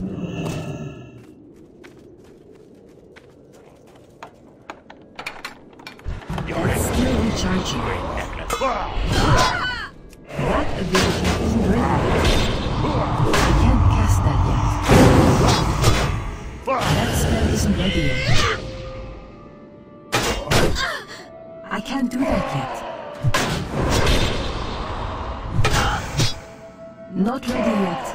It's still recharging. That ability isn't ready. I can't cast that yet. That spell isn't ready yet. I can't do that yet. Not ready yet.